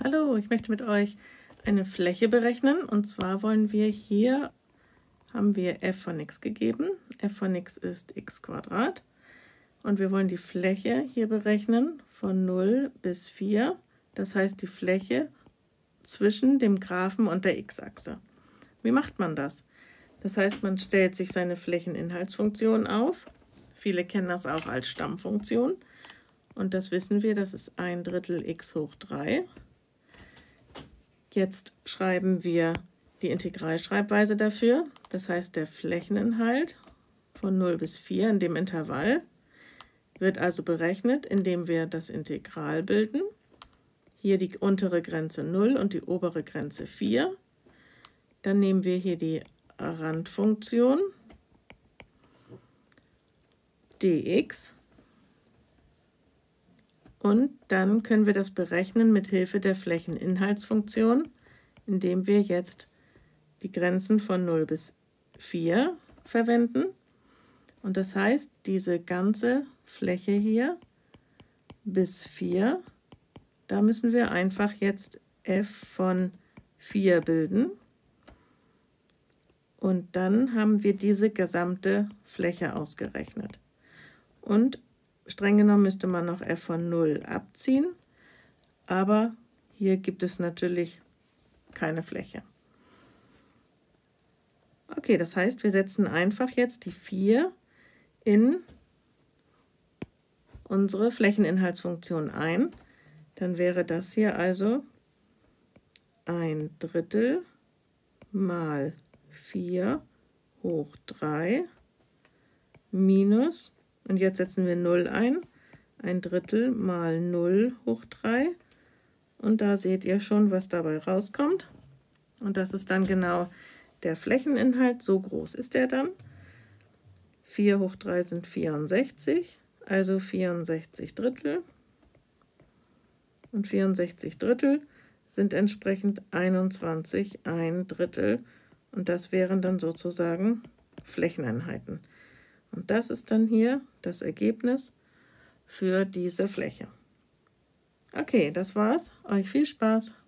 Hallo, ich möchte mit euch eine Fläche berechnen, und zwar wollen wir hier, haben wir f von x gegeben. F von x ist x², und wir wollen die Fläche hier berechnen von 0 bis 4, das heißt die Fläche zwischen dem Graphen und der x-Achse. Wie macht man das? Das heißt, man stellt sich seine Flächeninhaltsfunktion auf. Viele kennen das auch als Stammfunktion. Und das wissen wir, das ist 1/3 x hoch 3. Jetzt schreiben wir die Integralschreibweise dafür. Das heißt, der Flächeninhalt von 0 bis 4 in dem Intervall wird also berechnet, indem wir das Integral bilden. Hier die untere Grenze 0 und die obere Grenze 4. Dann nehmen wir hier die Randfunktion dx. Und dann können wir das berechnen mit Hilfe der Flächeninhaltsfunktion, indem wir jetzt die Grenzen von 0 bis 4 verwenden. Und das heißt, diese ganze Fläche hier bis 4, da müssen wir einfach jetzt f von 4 bilden. Und dann haben wir diese gesamte Fläche ausgerechnet. Und streng genommen müsste man noch f von 0 abziehen, aber hier gibt es natürlich keine Fläche. Okay, das heißt, wir setzen einfach jetzt die 4 in unsere Flächeninhaltsfunktion ein. Dann wäre das hier also 1/3 mal 4 hoch 3 minus, und jetzt setzen wir 0 ein, 1/3 mal 0 hoch 3. Und da seht ihr schon, was dabei rauskommt. Und das ist dann genau der Flächeninhalt, so groß ist er dann. 4 hoch 3 sind 64, also 64/3. Und 64/3 sind entsprechend 21/1/3. Und das wären dann sozusagen Flächeneinheiten. Und das ist dann hier das Ergebnis für diese Fläche. Okay, das war's. Euch viel Spaß!